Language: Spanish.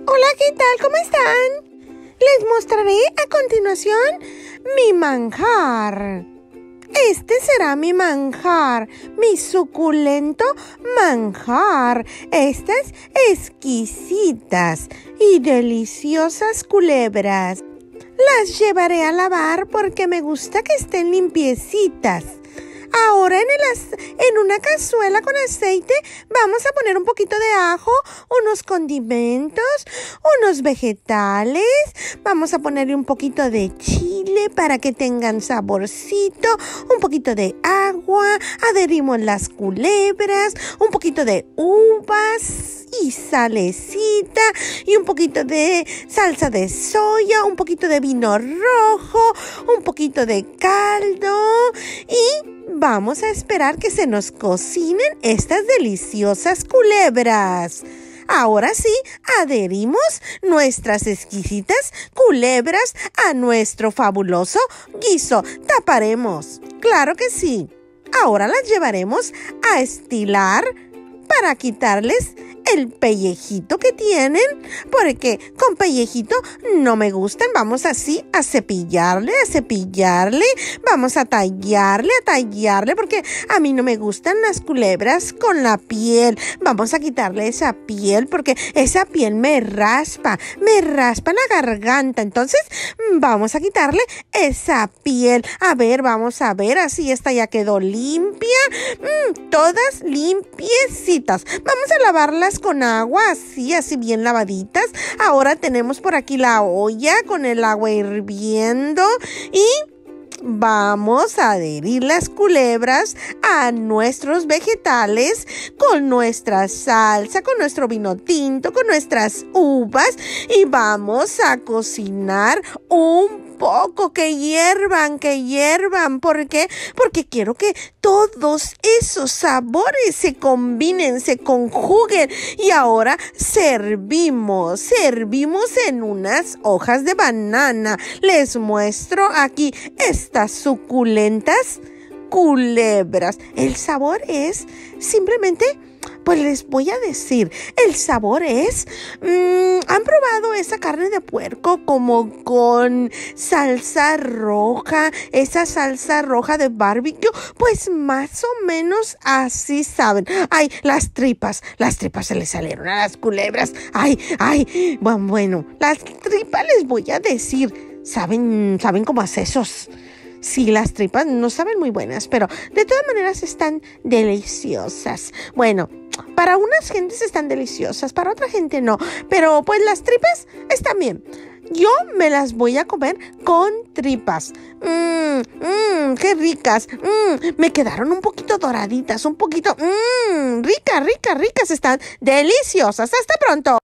Hola, ¿qué tal? ¿Cómo están? Les mostraré a continuación mi manjar. Este será mi manjar, mi suculento manjar. Estas exquisitas y deliciosas culebras. Las llevaré a lavar porque me gusta que estén limpiecitas. Ahora en una cazuela con aceite vamos a poner un poquito de ajo, unos condimentos, unos vegetales. Vamos a ponerle un poquito de chile para que tengan saborcito, un poquito de agua, adherimos las culebras, un poquito de uvas y salecita y un poquito de salsa de soya, un poquito de vino rojo, un poquito de caldo y vamos a esperar que se nos cocinen estas deliciosas culebras. Ahora sí, adherimos nuestras exquisitas culebras a nuestro fabuloso guiso. Taparemos. Claro que sí. Ahora las llevaremos a estilar para quitarles el pellejito que tienen, porque con pellejito no me gustan. Vamos así a cepillarle, vamos a tallarle, porque a mí no me gustan las culebras con la piel. Vamos a quitarle esa piel porque esa piel me raspa la garganta. Entonces vamos a quitarle esa piel. A ver, vamos a ver, así esta ya quedó limpia, todas limpiecitas. Vamos a lavarlas con agua, así bien lavaditas. Ahora tenemos por aquí la olla con el agua hirviendo y vamos a adherir las culebras a nuestros vegetales con nuestra salsa, con nuestro vino tinto, con nuestras uvas y vamos a cocinar un poco, que hiervan. ¿Por qué? Porque quiero que todos esos sabores se combinen, se conjuguen. Y ahora servimos en unas hojas de banana. Les muestro aquí estas suculentas culebras. El sabor es simplemente, pues les voy a decir, el sabor es, ¿han probado esa carne de puerco como con salsa roja? Esa salsa roja de barbecue, pues más o menos así saben. Ay, las tripas se les salieron a las culebras. Ay, bueno, las tripas les voy a decir, saben como a sesos. Sí, las tripas no saben muy buenas, pero de todas maneras están deliciosas. Bueno, para unas gentes están deliciosas, para otra gente no. Pero pues las tripas están bien. Yo me las voy a comer con tripas. Qué ricas. Me quedaron un poquito doraditas, un poquito. Ricas, están deliciosas. Hasta pronto.